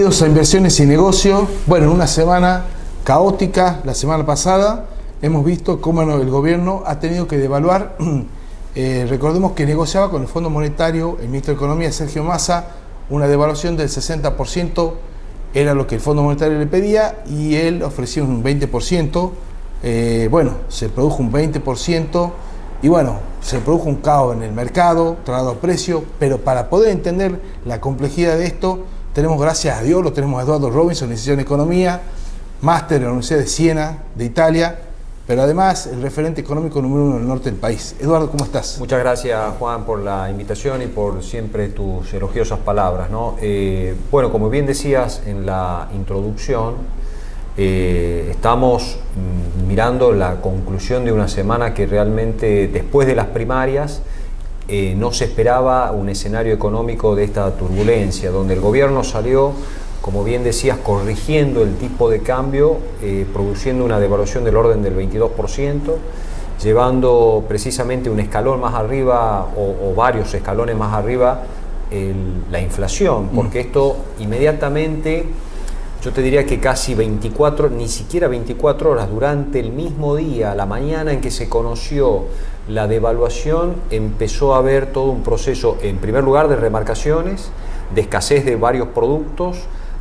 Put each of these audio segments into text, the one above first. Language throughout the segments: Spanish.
Bienvenidos a Inversiones y Negocios. Bueno, en una semana caótica, la semana pasada, hemos visto cómo el gobierno ha tenido que devaluar. Recordemos que negociaba con el Fondo Monetario, el ministro de Economía, Sergio Massa, una devaluación del 60%, era lo que el Fondo Monetario le pedía, y él ofrecía un 20%. Bueno, se produjo un 20%, y bueno, se produjo un caos en el mercado, trasladado a precio, pero para poder entender la complejidad de esto, tenemos, gracias a Dios, lo tenemos a Eduardo Robinson, licenciado en Economía, máster en la Universidad de Siena, de Italia, pero además el referente económico número 1 del norte del país. Eduardo, ¿cómo estás? Muchas gracias, Juan, por la invitación y por siempre tus elogiosas palabras, ¿no? Bueno, como bien decías en la introducción, estamos mirando la conclusión de una semana que realmente, después de las primarias, no se esperaba un escenario económico de esta turbulencia, donde el gobierno salió, como bien decías, corrigiendo el tipo de cambio, produciendo una devaluación del orden del 22%, llevando precisamente un escalón más arriba o varios escalones más arriba la inflación, porque esto inmediatamente, yo te diría que casi 24, ni siquiera 24 horas, durante el mismo día, la mañana en que se conoció la devaluación, empezó a haber todo un proceso, en primer lugar, de remarcaciones, de escasez de varios productos,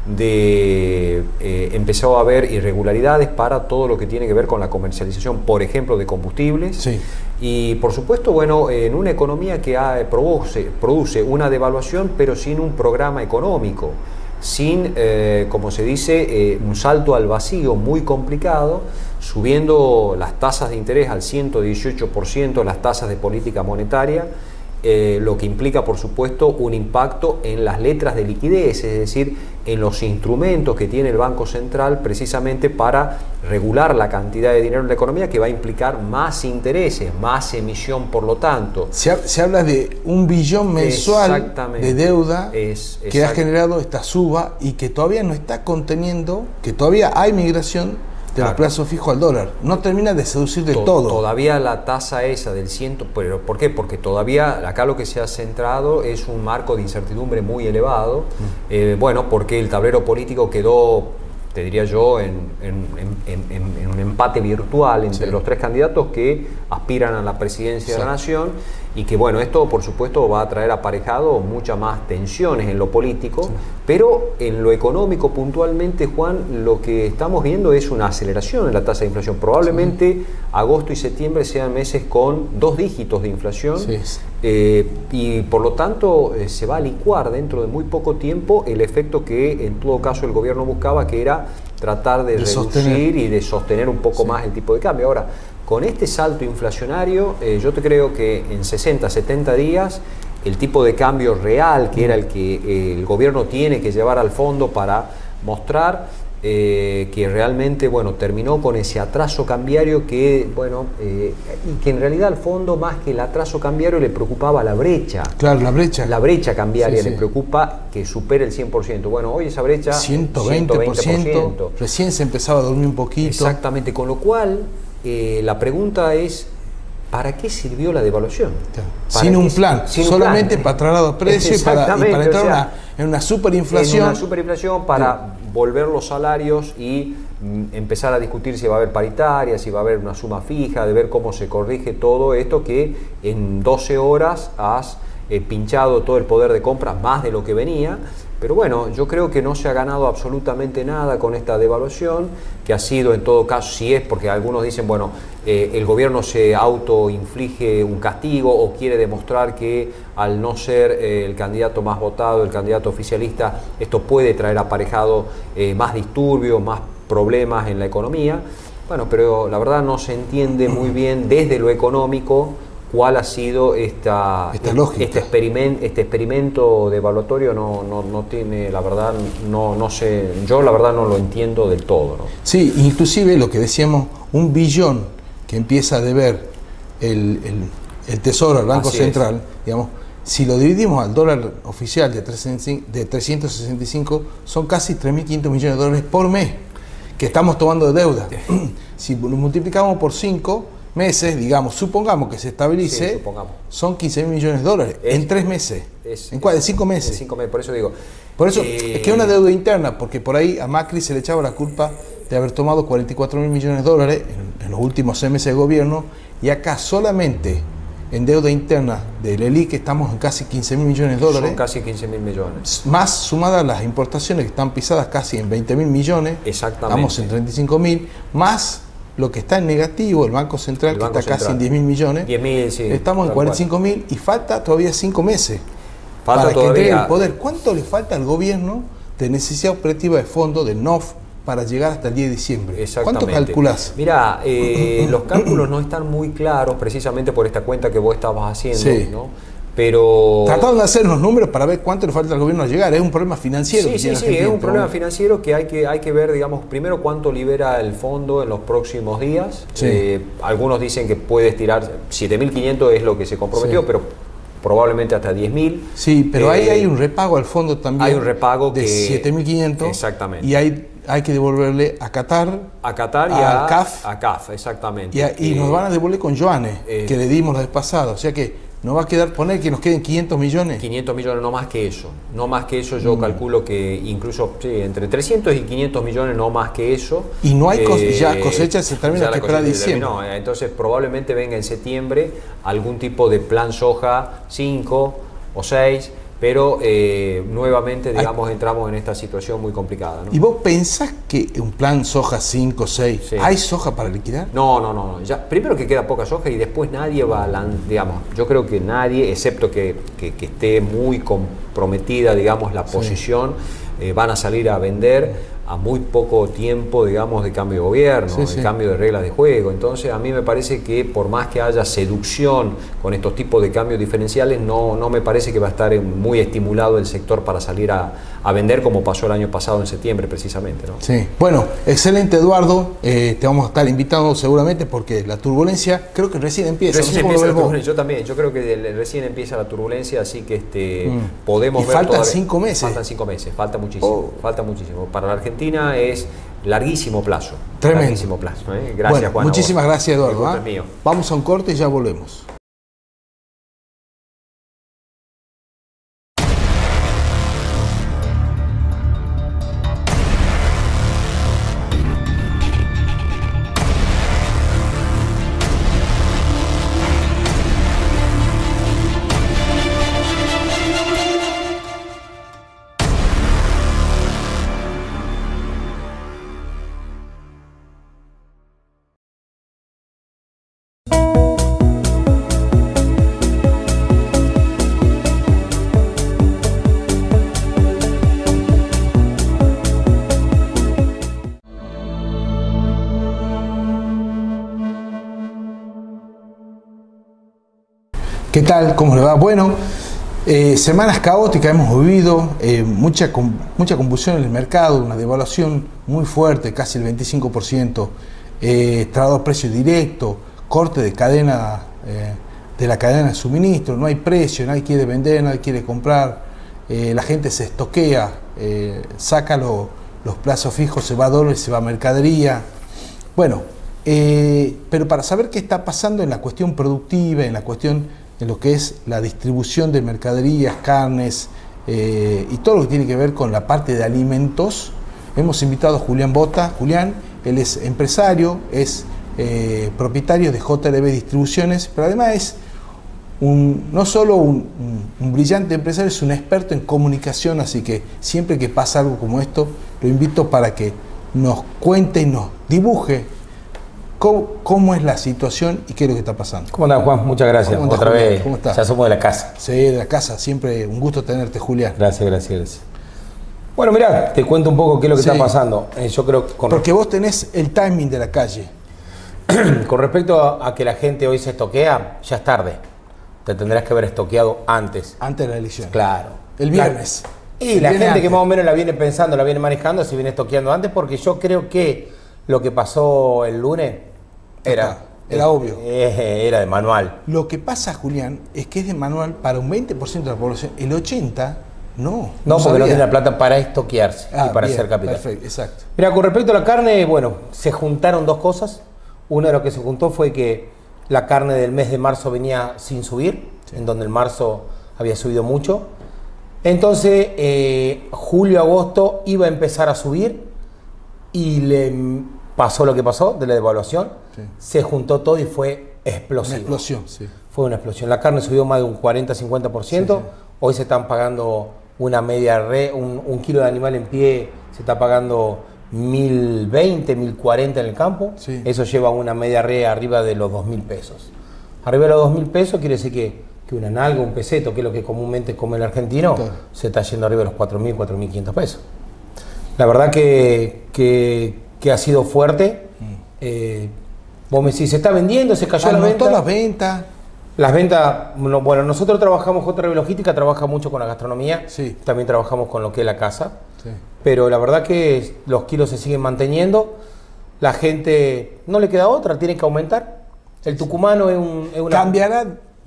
empezó a haber irregularidades para todo lo que tiene que ver con la comercialización, por ejemplo, de combustibles. Sí. Y por supuesto, bueno, en una economía que produce una devaluación, pero sin un programa económico, sin, como se dice, un salto al vacío muy complicado, subiendo las tasas de interés al 118%, las tasas de política monetaria, lo que implica, por supuesto, un impacto en las letras de liquidez, es decir, en los instrumentos que tiene el Banco Central precisamente para regular la cantidad de dinero en la economía, que va a implicar más intereses, más emisión, por lo tanto. Se habla de 1 billón mensual de deuda que ha generado esta suba y que todavía no está conteniendo, que todavía hay migración de los plazos fijos al dólar. No termina de seducir de todo. Todavía la tasa esa del 100, pero ¿por qué? Porque todavía acá lo que se ha centrado es un marco de incertidumbre muy elevado. Bueno, porque el tablero político quedó, te diría yo, en un empate virtual entre los tres candidatos que aspiran a la presidencia de la nación, y que, bueno, esto por supuesto va a traer aparejado muchas más tensiones en lo político, pero en lo económico puntualmente, Juan, lo que estamos viendo es una aceleración en la tasa de inflación. Probablemente agosto y septiembre sean meses con 2 dígitos de inflación, y por lo tanto se va a licuar dentro de muy poco tiempo el efecto que en todo caso el gobierno buscaba, que era tratar de reducir y de sostener un poco más el tipo de cambio. Ahora, con este salto inflacionario, yo te creo que en 60, 70 días, el tipo de cambio real, que era el que el gobierno tiene que llevar al fondo para mostrar que realmente, bueno, terminó con ese atraso cambiario que, bueno, y que en realidad al fondo, más que el atraso cambiario, le preocupaba la brecha. Claro, la brecha. La brecha cambiaria le preocupa que supere el 100%. Bueno, hoy esa brecha 120%. Recién se empezaba a dormir un poquito. Exactamente, con lo cual la pregunta es, ¿para qué sirvió la devaluación? Sin un plan, solamente para trasladar los precios y para entrar en una superinflación. En una superinflación para volver los salarios y empezar a discutir si va a haber paritaria, si va a haber una suma fija, de ver cómo se corrige todo esto que en 12 horas has pinchado todo el poder de compra, más de lo que venía. Pero bueno, yo creo que no se ha ganado absolutamente nada con esta devaluación, que ha sido, en todo caso, si es porque algunos dicen, bueno, el gobierno se autoinflige un castigo o quiere demostrar que al no ser el candidato más votado, el candidato oficialista, esto puede traer aparejado más disturbios, más problemas en la economía. Bueno, pero la verdad no se entiende muy bien desde lo económico cuál ha sido este experimento devaluatorio. No tiene, la verdad, no sé, yo la verdad no lo entiendo del todo, ¿no? Sí, inclusive lo que decíamos, 1 billón que empieza a deber el Tesoro al Banco Central, digamos, si lo dividimos al dólar oficial de 365, son casi 3.500 millones de dólares por mes que estamos tomando de deuda. Si lo multiplicamos por 5, meses, digamos, supongamos que se estabilice, Sí, supongamos. son 15.000 millones de dólares en 3 meses. ¿En 5 meses? En 5 meses, por eso digo. Por eso es que es una deuda interna, porque por ahí a Macri se le echaba la culpa de haber tomado 44.000 millones de dólares en los últimos 6 meses de gobierno, y acá solamente en deuda interna del ELIC estamos en casi 15.000 millones de dólares. Son casi 15.000 millones. Más sumadas las importaciones que están pisadas casi en 20.000 millones. Exactamente. Estamos en 35.000, más lo que está en negativo, el Banco Central, que está casi en 10.000 millones. 10.000, sí. Estamos en 45.000 y falta todavía 5 meses. Falta para todavía. que entregue el poder. ¿Cuánto le falta al gobierno de necesidad operativa de fondo del NOF para llegar hasta el 10 de diciembre? ¿Cuánto calculás? Mirá, los cálculos no están muy claros precisamente por esta cuenta que vos estabas haciendo, Sí. ¿no? Pero... Trataron de hacer los números para ver cuánto le falta al gobierno a llegar. Es un problema financiero. Sí, sí, sí, es un problema financiero que hay que ver, digamos, primero cuánto libera el fondo en los próximos días. Sí. Algunos dicen que puede estirar 7.500 es lo que se comprometió, Sí. pero probablemente hasta 10.000. Sí, pero ahí hay un repago al fondo también. Hay un repago de 7.500. Exactamente. Y hay que devolverle a Qatar. A Qatar y a a CAF. A CAF, exactamente. Y nos van a devolver con yuanes, que le dimos la vez pasada. O sea que nos va a quedar, poner que nos queden 500 millones. 500 millones, no más que eso. No más que eso, yo calculo que incluso sí, entre 300 y 500 millones, no más que eso. Y no hay ya cosecha, se termina que esperar diciembre. Entonces probablemente venga en septiembre algún tipo de plan soja 5 o 6, pero nuevamente, digamos, entramos en esta situación muy complicada, ¿no? ¿Y vos pensás que un plan soja 5, 6, Sí. hay soja para liquidar? No. Ya, primero que queda poca soja y después nadie va a, digamos, yo creo que nadie, excepto que esté muy comprometida, digamos, la posición, van a salir a vender a muy poco tiempo, digamos, de cambio de gobierno, de cambio de reglas de juego. Entonces, a mí me parece que por más que haya seducción con estos tipos de cambios diferenciales, no me parece que va a estar muy estimulado el sector para salir a vender, como pasó el año pasado en septiembre, precisamente, ¿no? Sí. Bueno, excelente, Eduardo. Te vamos a estar invitando seguramente porque la turbulencia creo que recién empieza. Recién empieza la turbulencia, yo también. Yo creo que recién empieza la turbulencia, así que podemos ver. Faltan 5 meses. Faltan 5 meses, falta muchísimo. Falta muchísimo. Para la Argentina es larguísimo plazo. Tremendo. Larguísimo plazo. Gracias, Bueno, Juan. muchísimas gracias, Eduardo. El gusto es mío. Vamos a un corte y ya volvemos. ¿Qué tal? ¿Cómo le va? Bueno, semanas caóticas hemos vivido, mucha confusión en el mercado, una devaluación muy fuerte, casi el 25%, trasladado a precio directo, corte de cadena, de la cadena de suministro, no hay precio, nadie quiere vender, nadie quiere comprar, la gente se estoquea, saca los plazos fijos, se va a dólares, se va a mercadería. Bueno, pero para saber qué está pasando en la cuestión productiva, en la cuestión de lo que es la distribución de mercaderías, carnes y todo lo que tiene que ver con la parte de alimentos, hemos invitado a Julián Bota. Julián, él es empresario, es propietario de JLB Distribuciones, pero además es no solo un brillante empresario, es un experto en comunicación, así que siempre que pasa algo como esto, lo invito para que nos cuente y nos dibuje cómo es la situación y qué es lo que está pasando. ¿Cómo andás, Juan? Muchas gracias. Otra vez, ¿cómo estás? Ya somos de la casa. Sí, de la casa, siempre un gusto tenerte, Julián. Gracias. Bueno, mirá, te cuento un poco qué es lo que está pasando. Yo creo que porque vos tenés el timing de la calle. Con respecto a que la gente hoy se estoquea, ya es tarde. Te tendrás que haber estoqueado antes. Antes de la elección. Claro. El viernes. Y la gente que más o menos la viene pensando, la viene manejando, se viene estoqueando antes, porque yo creo que lo que pasó el lunes era obvio. Era de manual. Lo que pasa, Julián, es que es de manual para un 20% de la población. El 80% no. No, porque no tiene la plata para estoquearse y para hacer capital. Perfecto, exacto. Mira, con respecto a la carne, bueno, se juntaron dos cosas. Una de lo que se juntó fue que La carne del mes de marzo venía sin subir, en donde el marzo había subido mucho. Entonces, julio, agosto iba a empezar a subir y le pasó lo que pasó de la devaluación. Sí. Se juntó todo y fue explosivo. Una explosión, sí. Fue una explosión. La carne subió más de un 40-50%. Sí, sí. Hoy se están pagando una media un kilo de animal en pie, se está pagando 1.020, 1.040 en el campo. Sí. Eso lleva una media red arriba de los 2.000 pesos. Arriba de los 2.000 pesos quiere decir que una nalga, un peseto, que es lo que comúnmente come el argentino, claro, se está yendo arriba de los 4.000, 4.500 pesos. La verdad que ha sido fuerte. Vos me decís, ¿se está vendiendo? ¿Se cayó la venta? Las ventas. Las ventas, bueno, nosotros trabajamos, JRB Logística trabaja mucho con la gastronomía, Sí. También trabajamos con lo que es la casa, Sí. pero la verdad que los kilos se siguen manteniendo, la gente no le queda otra, tiene que aumentar. El tucumano es una... Cambiará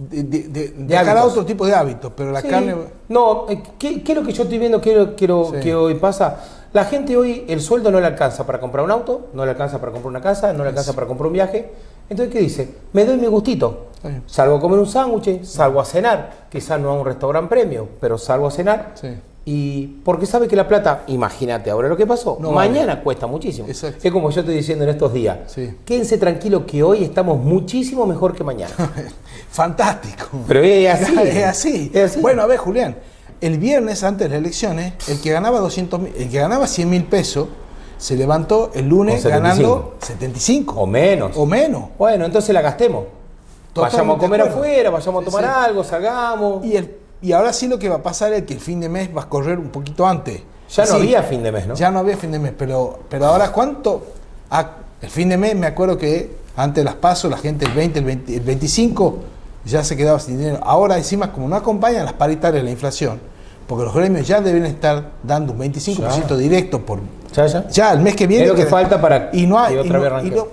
de cara a hábitos. otro tipo de hábitos, pero la Sí. carne... No, ¿qué es lo que yo estoy viendo? Sí. Que hoy pasa? La gente hoy, el sueldo no le alcanza para comprar un auto, no le alcanza para comprar una casa, no le alcanza para comprar un viaje. Entonces, ¿qué dice? Me doy mi gustito. Está bien. Salgo a comer un sándwich, salgo a cenar. Quizás no a un restaurante premium, pero salgo a cenar. Sí. Y porque sabe que la plata, imagínate ahora lo que pasó, No mañana cuesta muchísimo. Exacto. Es como yo estoy diciendo en estos días. Sí. Quédense tranquilo que hoy estamos muchísimo mejor que mañana. Fantástico. Pero es así. Es así. Es así. Bueno, a ver, Julián, el viernes antes de las elecciones, el que ganaba 100.000 pesos, se levantó el lunes Con 75. ganando 75. O menos. O menos. Bueno, entonces la gastemos. Totalmente Vayamos a comer de acuerdo. afuera, vayamos a Sí, tomar sí. algo, salgamos. Y ahora sí lo que va a pasar es que el fin de mes va a correr un poquito antes. Ya no Sí, había fin de mes, ¿no? Ya no había fin de mes, pero ahora ¿cuánto? El fin de mes me acuerdo que antes de las PASO la gente el 20, el 25 ya se quedaba sin dinero. Ahora encima como no acompañan las paritarias la inflación, porque los gremios ya deben estar dando un 25% directo por... Ya. el mes que viene. Es lo que falta para y no hay, que otra vez arranque.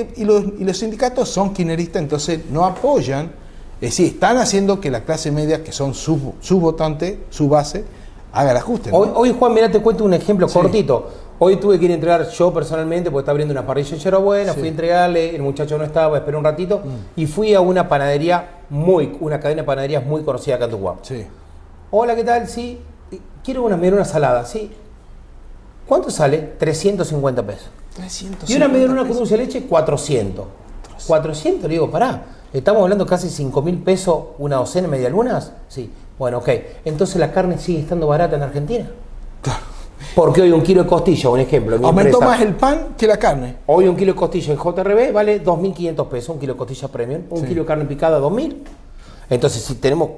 y los sindicatos son kirchneristas, entonces no apoyan. Es decir, están haciendo que la clase media, que son sus votantes, su base, haga el ajuste, ¿no? Hoy, Juan, mirá, te cuento un ejemplo Sí. cortito. Hoy tuve que ir a entregar yo personalmente, porque está abriendo una parrilla en Yerbabuena, Sí. fui a entregarle, el muchacho no estaba, esperé un ratito, y fui a una panadería una cadena de panaderías muy conocida acá en Tucumán. Sí. Hola, ¿qué tal? Sí, quiero una salada, ¿sí? ¿Cuánto sale? 350 pesos. 350 Y una medialuna con pesos. dulce de leche, 400. 400, le digo, pará, estamos hablando casi 5.000 pesos una docena de medialunas. Sí, bueno, ok. Entonces la carne sigue estando barata en Argentina. Claro. Porque hoy un kilo de costilla, un ejemplo. en mi Aumentó empresa, más el pan que la carne. Hoy un kilo de costilla en JRB vale 2.500 pesos, un kilo de costilla premium. Un Sí. kilo de carne picada, 2.000. Entonces, si tenemos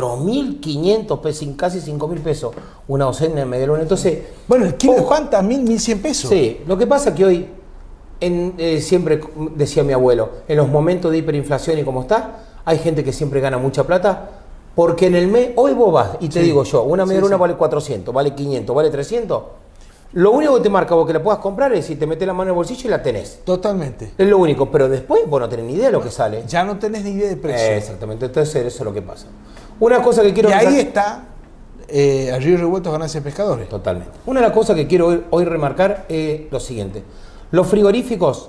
4.500 pesos, casi 5.000 pesos, una docena de medialuna, entonces... Bueno, el kilo de ojo. pan también 1.100 pesos. Sí, lo que pasa es que hoy, siempre decía mi abuelo, en los momentos de hiperinflación y como está, hay gente que siempre gana mucha plata, porque en el mes, hoy vos vas y te Sí. digo yo, una Sí, medialuna sí. vale 400, vale 500, vale 300, lo único que te marca vos que la puedas comprar es si te metes la mano en el bolsillo y la tenés. Totalmente. Es lo único, pero después vos no tenés ni idea de lo que sale. Ya no tenés ni idea de precio. Exactamente, entonces eso es lo que pasa. Una cosa que quiero... Y ahí resaltar- está el río revuelto ganancias de pescadores. Totalmente. Una de las cosas que quiero hoy remarcar es lo siguiente. Los frigoríficos,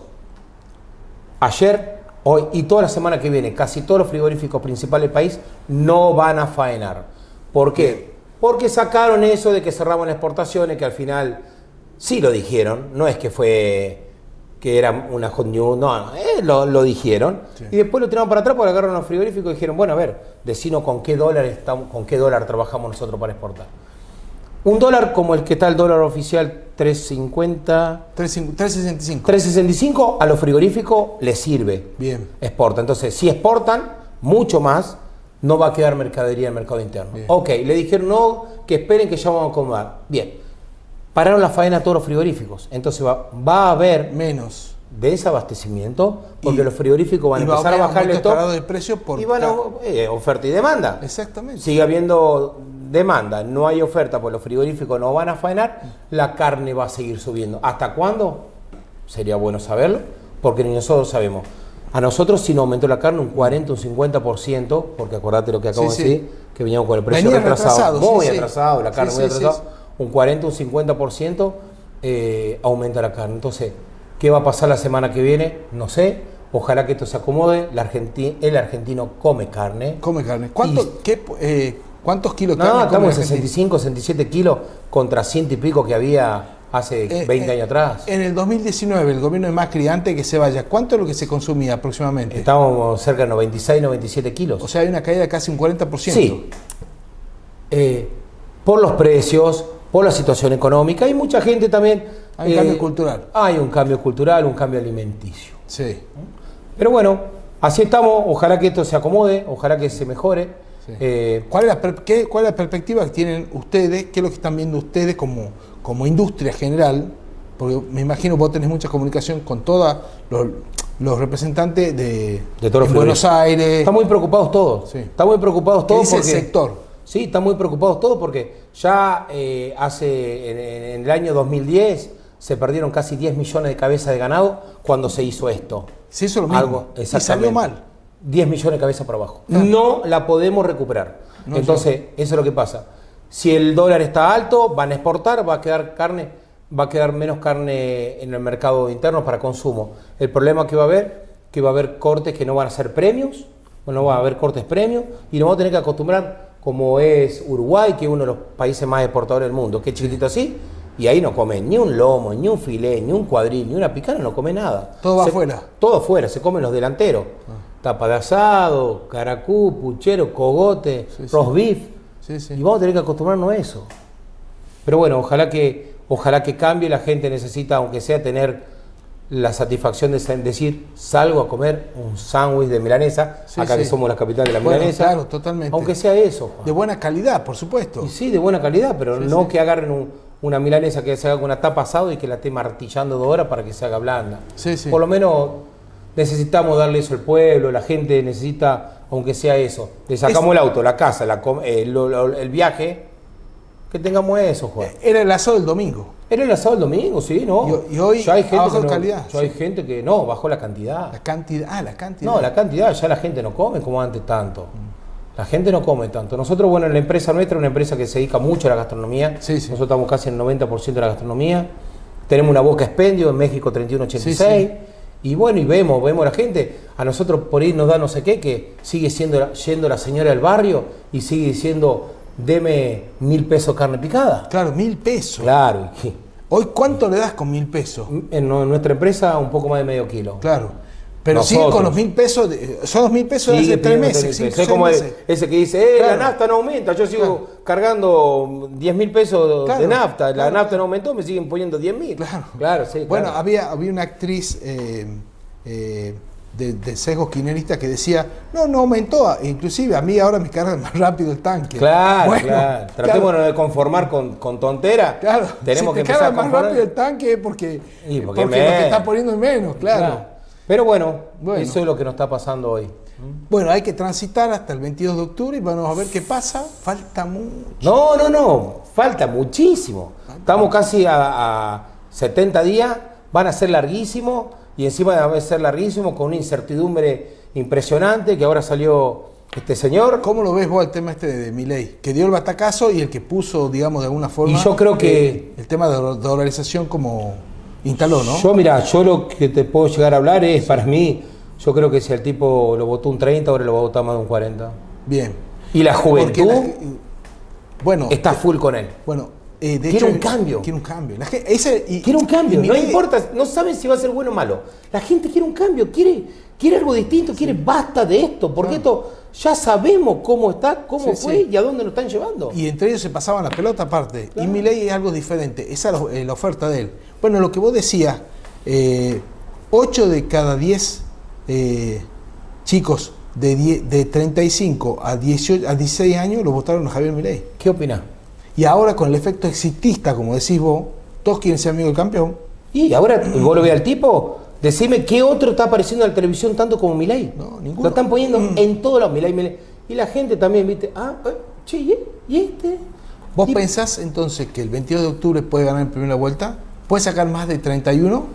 ayer, hoy y toda la semana que viene, casi todos los frigoríficos principales del país no van a faenar. ¿Por qué? Porque sacaron eso de que cerraban las exportaciones, que al final sí lo dijeron, no es que fue que era una hot news, no, lo dijeron. Sí. Y después lo tiraron para atrás porque agarraron los frigoríficos y dijeron, bueno, a ver, decinos con qué dólar trabajamos nosotros para exportar. Un dólar como el que está el dólar oficial 3.50, 3.65. 3.65, a los frigoríficos les sirve. Bien. Exporta. Entonces, si exportan mucho más, no va a quedar mercadería en el mercado interno. Bien. Ok, le dijeron no, que esperen que ya vamos a acomodar. Bien. Pararon la faena a todos los frigoríficos. Entonces va a haber Menos. desabastecimiento porque Y- los frigoríficos van a y va a empezar a haber bajar el aumento stock. descarado de precio por Y van a oferta y demanda. Exactamente. Sigue habiendo demanda, no hay oferta, pues los frigoríficos no van a faenar, la carne va a seguir subiendo. ¿Hasta cuándo? Sería bueno saberlo, porque ni nosotros sabemos. A nosotros sí nos aumentó la carne un 40, un 50%, porque acordate lo que acabo Sí, de sí. decir, que veníamos con el precio Venía retrasado, retrasado, muy sí, sí. atrasado, la carne Sí, muy sí, atrasada, sí. un 40, un 50% aumenta la carne. Entonces, ¿qué va a pasar la semana que viene? No sé. Ojalá que esto se acomode. El argentino come carne. Come carne. ¿Cuántos kilos de No, carne come estamos en el argentino? 65, 67 kilos contra 100 y pico que había hace 20 años atrás. En el 2019, el gobierno de Macri, antes que se vaya, ¿cuánto es lo que se consumía aproximadamente? Estábamos cerca de 96, 97 kilos. O sea, hay una caída de casi un 40%. Sí. Por los precios, por la situación económica, y mucha gente también... Hay un cambio cultural. Hay un cambio cultural, un cambio alimenticio. Sí. Pero bueno, así estamos. Ojalá que esto se acomode, ojalá que se mejore. Sí. ¿Cuál es la perspectiva que tienen ustedes? ¿Qué es lo que están viendo ustedes como industria general? Porque me imagino vos tenés mucha comunicación con todos los representantes de todos los Buenos Aires. Están muy preocupados todos. Sí. Están muy preocupados ¿Qué todos dice porque... el sector? Sí, están muy preocupados todos porque ya en el año 2010 se perdieron casi 10 millones de cabezas de ganado cuando se hizo esto. Se hizo lo mismo. Y salió mal. 10 millones de cabezas para abajo. No la podemos recuperar. No, entonces, eso es lo que pasa. Si el dólar está alto, van a exportar, va a quedar menos carne en el mercado interno para consumo. El problema que va a haber cortes que no van a ser premios, no va a haber cortes premios, y nos vamos a tener que acostumbrar, como es Uruguay, que es uno de los países más exportadores del mundo, que es chiquitito así, y ahí no comen ni un lomo, ni un filé, ni un cuadril, ni una picana, no come nada. Todo va afuera. Todo afuera, se comen los delanteros. Tapa de asado, caracú, puchero, cogote, roast beef. Sí, sí. Y vamos a tener que acostumbrarnos a eso. Pero bueno, ojalá que cambie. La gente necesita, aunque sea, tener la satisfacción de decir, salgo a comer un sándwich de milanesa, Sí, acá sí. que somos la capital de la Bueno, milanesa. claro, totalmente. Aunque sea eso, Juan. De buena calidad, por supuesto. Y sí, de buena calidad, pero Sí, no sí. que agarren una milanesa que se haga con una tapa asado y que la esté martillando 2 horas para que se haga blanda. Sí, sí. Por lo menos necesitamos darle eso al pueblo, la gente necesita, aunque sea eso. Le sacamos el auto, la casa, el viaje, que tengamos eso, Juan. Era el asado del domingo. Era el asado el domingo, sí, ¿no? Y hoy ya hay gente ha bajado que no, calidad, ya sí. hay gente que no, bajó la cantidad. La cantidad. La cantidad. No, la cantidad, ya la gente no come como antes tanto. La gente no come tanto. Nosotros, bueno, la empresa nuestra es una empresa que se dedica mucho a la gastronomía. Sí, sí. Nosotros estamos casi en el 90% de la gastronomía. Tenemos una boca expendio en México 3186. Sí, sí. Y bueno, y vemos a la gente. A nosotros por ahí nos da no sé qué, que sigue yendo la señora del barrio y sigue diciendo, deme 1.000 pesos carne picada. Claro, 1.000 pesos. Claro. y- Hoy, ¿cuánto le das con 1.000 pesos? En nuestra empresa un poco más de medio kilo. Claro. Pero Nosotros. sigue con los 1.000 pesos. Son los 1.000 pesos de Sigue hace 3 pidiendo meses. 3.000 5, pesos. 6 Es como meses. ese que dice, Claro. la nafta no aumenta, yo sigo Claro. cargando 10.000 pesos Claro, de nafta, la claro. nafta no aumentó, me siguen poniendo 10.000. Claro. Sí, Bueno, claro. había una actriz de sesgo kirchnerista que decía, no aumentó, inclusive a mí ahora me carga más rápido el tanque. Claro, Bueno, claro. Tratémonos de conformar con tontera. Claro, Tenemos si que te empezar carga a más conformar. rápido el tanque porque porque lo que menos. está poniendo es menos, claro. Pero bueno, Bueno. eso es lo que nos está pasando hoy. Bueno, hay que transitar hasta el 22 de octubre y vamos a ver qué pasa. Falta mucho. No, falta muchísimo. Estamos casi a 70 días, van a ser larguísimos y encima de ser larguísimos con una incertidumbre impresionante que ahora salió este señor. ¿Cómo lo ves vos el tema este de Milei? Que dio el batacazo y el que puso, digamos, de alguna forma... Y yo creo que- el tema de dolarización como instaló, ¿no? Yo lo que te puedo llegar a hablar es, para mí, yo creo que si el tipo lo votó un 30, ahora lo va a votar más de un 40. Bien. Y la Porque juventud bueno, está full con él. bueno, de Quiere hecho, un cambio. Quiere un cambio. Quiere un cambio, no Milei- importa, no saben si va a ser bueno o malo. La gente quiere un cambio, quiere algo distinto, quiere basta de esto, porque esto ya sabemos cómo está, cómo Sí, fue sí. y a dónde nos están llevando. Y entre ellos se pasaban la pelota aparte. Claro. Y Milei es algo diferente. Esa es la oferta de él. Bueno, lo que vos decías, 8 de cada 10 chicos de 35 a 16 años lo votaron a Javier Milei. ¿Qué opinás? Y ahora con el efecto exitista, como decís vos, todos quieren ser amigos del campeón. Y ahora vos lo ves al tipo, decime qué otro está apareciendo en la televisión tanto como Milei. No, ninguno. Lo están poniendo en todos lados, Milei. Y la gente también, viste, che, ¿y este? ¿Vos Y- pensás entonces que el 22 de octubre puede ganar en primera vuelta? ¿Puede sacar más de 31?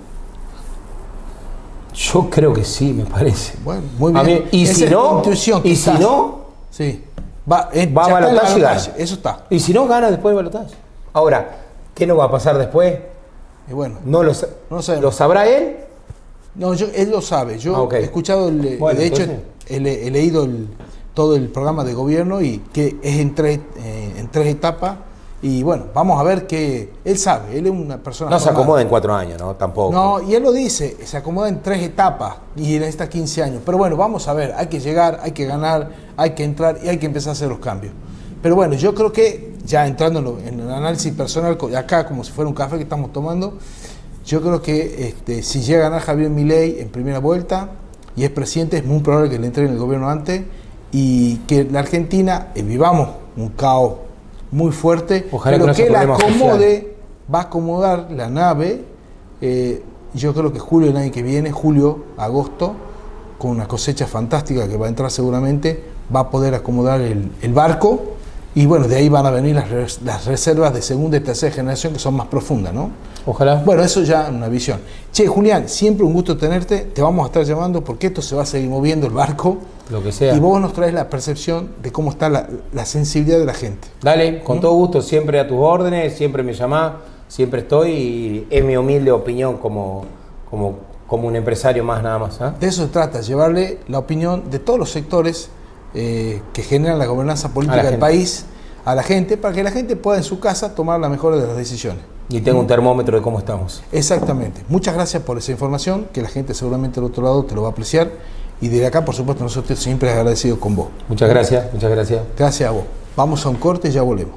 Yo creo que sí, me parece. Bueno, muy A bien. mí- y Esa si es la no, intuición, y si quizás. no, Sí. Va va a ya está en balotaje el y gana. balotaje, eso está. Y si no, gana después del balotaje. Ahora, ¿qué nos va a pasar después? Y bueno, No lo No sabemos. ¿Lo sabrá él? No, él lo sabe. Yo Okay. he escuchado, Bueno, de hecho, entonces... he leído todo el programa de gobierno y que es en tres etapas. Y bueno, vamos a ver que él sabe, él es una persona No se formada. acomoda en 4 años, ¿no? Tampoco. No, y él lo dice, se acomoda en 3 etapas y en estas 15 años. Pero bueno, vamos a ver, hay que llegar, hay que ganar, hay que entrar y hay que empezar a hacer los cambios. Pero bueno, yo creo que ya entrando en el análisis personal, acá como si fuera un café que estamos tomando, yo creo que si llega a ganar Javier Milei en primera vuelta y es presidente, es muy probable que le entreguen el gobierno antes y que la Argentina vivamos un caos muy fuerte, Ojalá pero que que no él sea problema acomode, social. va a acomodar la nave. Yo creo que julio del año que viene, julio, agosto, con una cosecha fantástica que va a entrar seguramente, va a poder acomodar el barco y bueno, de ahí van a venir las reservas de segunda y tercera generación que son más profundas, ¿no? Ojalá. Bueno, eso ya es una visión. Che, Julián, siempre un gusto tenerte, te vamos a estar llamando porque esto se va a seguir moviendo el barco. Lo que sea. Y vos nos traes la percepción de cómo está la sensibilidad de la gente. Dale, con todo gusto, siempre a tus órdenes, siempre me llamás, siempre estoy y es mi humilde opinión como un empresario más, nada más. ¿Eh? De eso se trata, llevarle la opinión de todos los sectores que generan la gobernanza política del país a la gente, para que la gente pueda en su casa tomar la mejor de las decisiones. Y tengo un termómetro de cómo estamos. Exactamente. Muchas gracias por esa información, que la gente seguramente del otro lado te lo va a apreciar. Y desde acá, por supuesto, nosotros siempre agradecidos con vos. Muchas gracias, muchas gracias. Gracias a vos. Vamos a un corte y ya volvemos.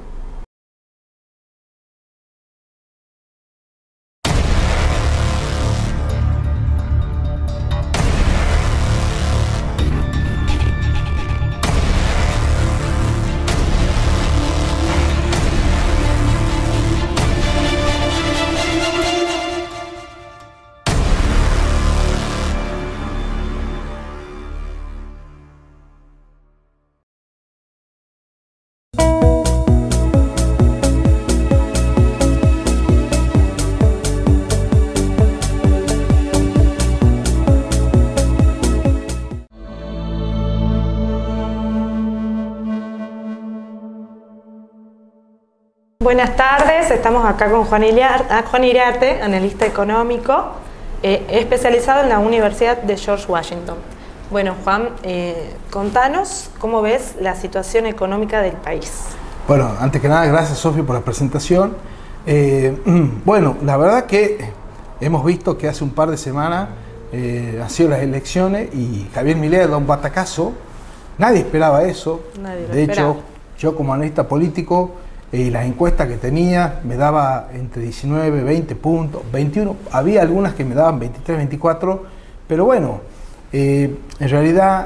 Buenas tardes, estamos acá con Juan Iriarte, analista económico, especializado en la Universidad de George Washington. Bueno, Juan, contanos cómo ves la situación económica del país. Bueno, antes que nada, gracias Sofía por la presentación. Bueno, la verdad que hemos visto que hace un par de semanas han sido las elecciones y Javier Milei da un batacazo. Nadie esperaba eso. Nadie lo de esperaba. hecho, yo como analista político, las encuestas que tenía me daba entre 19, 20 puntos, 21, había algunas que me daban 23, 24, pero bueno, en realidad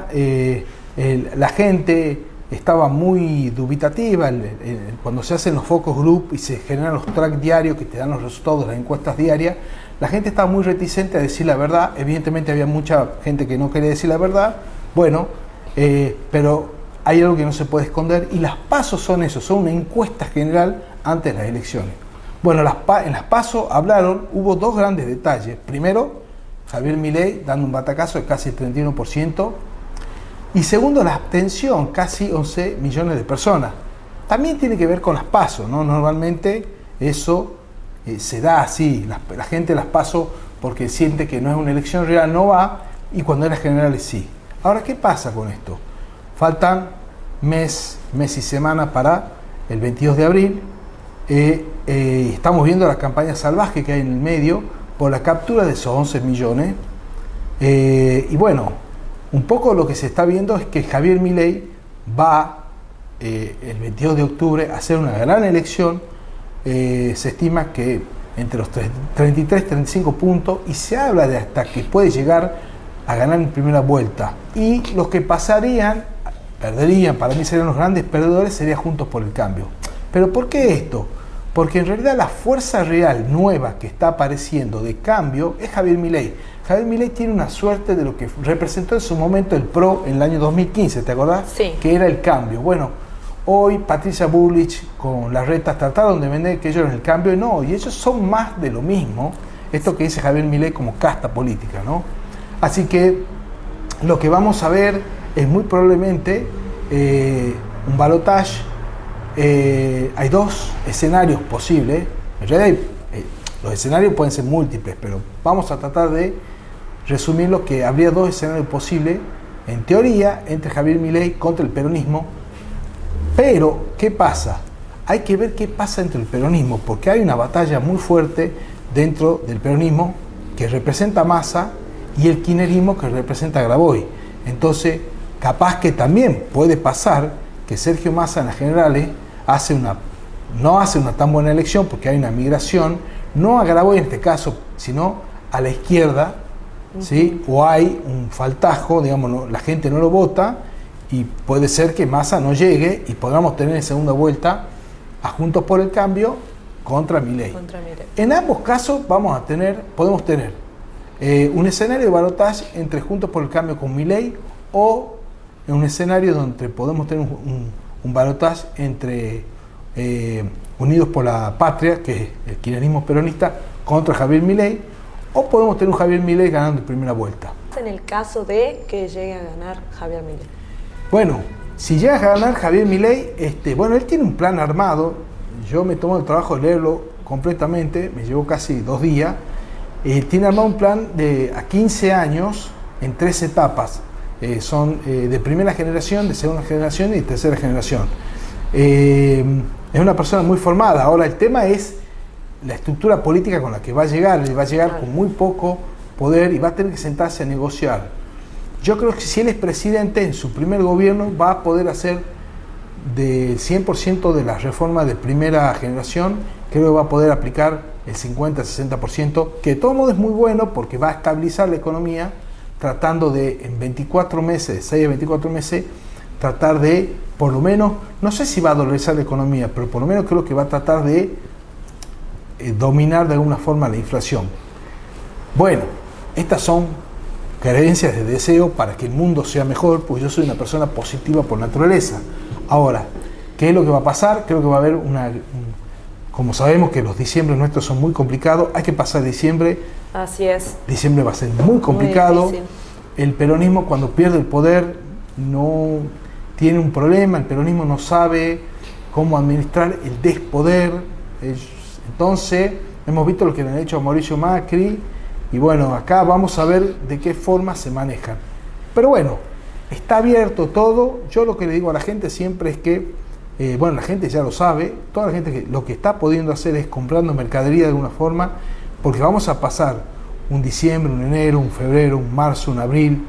la gente estaba muy dubitativa. Cuando se hacen los focus group y se generan los track diarios que te dan los resultados de las encuestas diarias, la gente estaba muy reticente a decir la verdad. Evidentemente había mucha gente que no quería decir la verdad, bueno, pero hay algo que no se puede esconder y las PASO son eso, son una encuesta general antes de las elecciones. Bueno, en las PASO hubo dos grandes detalles. Primero, Javier Milei dando un batacazo de casi el 31%. Y segundo, la abstención, casi 11 millones de personas. También tiene que ver con las PASO, ¿no? Normalmente eso se da así, la gente las PASO porque siente que no es una elección real, no va, y cuando eran generales sí. Ahora, ¿qué pasa con esto? Faltan mes y semana para el 22 de abril. Estamos viendo la campaña salvaje que hay en el medio por la captura de esos 11 millones. Y bueno, un poco lo que se está viendo es que Javier Milei va el 22 de octubre a hacer una gran elección. Se estima que entre los 33 y 35 puntos, y se habla de hasta que puede llegar a ganar en primera vuelta. Y los que perderían, para mí serían los grandes perdedores, sería Juntos por el Cambio. ¿Pero por qué esto? Porque en realidad la fuerza real nueva que está apareciendo de cambio es Javier Milei. Javier Milei tiene una suerte de lo que representó en su momento el PRO en el año 2015, ¿te acordás? Sí. Que era el cambio. Bueno, hoy Patricia Bullrich con las retas trataron de vender que ellos eran el cambio y no, y ellos son más de lo mismo, esto que dice Javier Milei como casta política, ¿no? Así que lo que vamos a ver es muy probablemente un balotaje. Hay dos escenarios posibles. En realidad los escenarios pueden ser múltiples, pero vamos a tratar de resumirlo, que habría dos escenarios posibles, en teoría, entre Javier Milei contra el peronismo. Pero, ¿qué pasa? Hay que ver qué pasa entre el peronismo, porque hay una batalla muy fuerte dentro del peronismo que representa a Massa y el kirchnerismo que representa a Grabois. Entonces, capaz que también puede pasar que Sergio Massa en las generales no hace una tan buena elección porque hay una migración, no a Grabois en este caso, sino a la izquierda, ¿sí? O hay un faltajo, digamos, la gente no lo vota y puede ser que Massa no llegue y podamos tener en segunda vuelta a Juntos por el Cambio contra Milei. En ambos casos podemos tener un escenario de balotaje entre Juntos por el Cambio con Milei o en un escenario donde podemos tener un balotaje entre Unidos por la Patria, que es el kirchnerismo peronista, contra Javier Milei, o podemos tener un Javier Milei ganando en primera vuelta. En el caso de que llegue a ganar Javier Milei. Bueno, si llega a ganar Javier Milei, bueno, él tiene un plan armado. Yo me tomo el trabajo de leerlo completamente, me llevó casi 2 días. Tiene armado un plan a 15 años en 3 etapas. Son de primera generación, de segunda generación y tercera generación. Es una persona muy formada. Ahora, el tema es la estructura política con la que va a llegar. Él va a llegar con muy poco poder y va a tener que sentarse a negociar. Yo creo que si él es presidente, en su primer gobierno va a poder hacer del 100% de las reformas de primera generación, creo que va a poder aplicar el 50-60%, que de todo modo es muy bueno porque va a estabilizar la economía, tratando de en 24 meses, 6 a 24 meses, tratar de, por lo menos, no sé si va a dolarizar la economía, pero por lo menos creo que va a tratar de dominar de alguna forma la inflación. Bueno, estas son creencias de deseo para que el mundo sea mejor, porque yo soy una persona positiva por naturaleza. Ahora, ¿qué es lo que va a pasar? Creo que va a haber como sabemos que los diciembres nuestros son muy complicados, hay que pasar diciembre. Así es. Diciembre va a ser muy complicado. Muy el peronismo, cuando pierde el poder, no tiene un problema. El peronismo no sabe cómo administrar el despoder. Entonces, hemos visto lo que le han hecho a Mauricio Macri. Y bueno, acá vamos a ver de qué forma se manejan. Pero bueno, está abierto todo. Yo lo que le digo a la gente siempre es que, bueno, la gente ya lo sabe, toda la gente que lo que está pudiendo hacer es comprando mercadería de alguna forma, porque vamos a pasar un diciembre, un enero, un febrero, un marzo, un abril,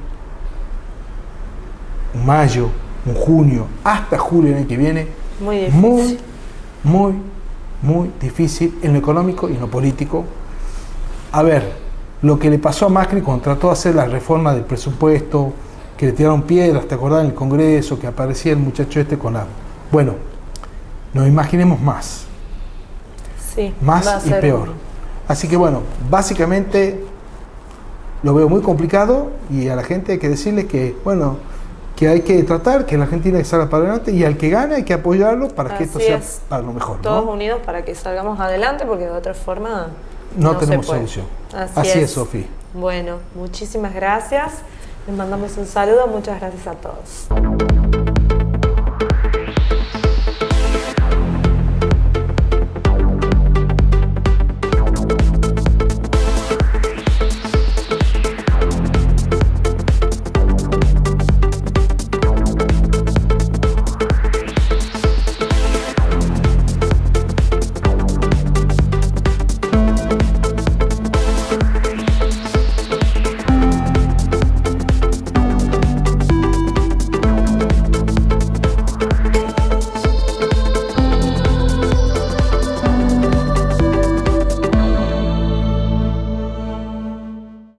un mayo, un junio, hasta julio del año que viene. Muy difícil. Muy difícil en lo económico y en lo político. A ver, lo que le pasó a Macri cuando trató de hacer la reforma del presupuesto, que le tiraron piedras, ¿te acordás? En el Congreso, que aparecía el muchacho con la... Bueno, nos imaginemos más. Sí, más y peor. Así que bueno, básicamente lo veo muy complicado y a la gente hay que decirle que, bueno, que hay que tratar, que la Argentina salga para adelante y al que gane hay que apoyarlo para que esto sea para lo mejor. Todos ¿no? unidos para que salgamos adelante, porque de otra forma no tenemos solución. Así es, Sofía. Bueno, muchísimas gracias. Les mandamos un saludo. Muchas gracias a todos.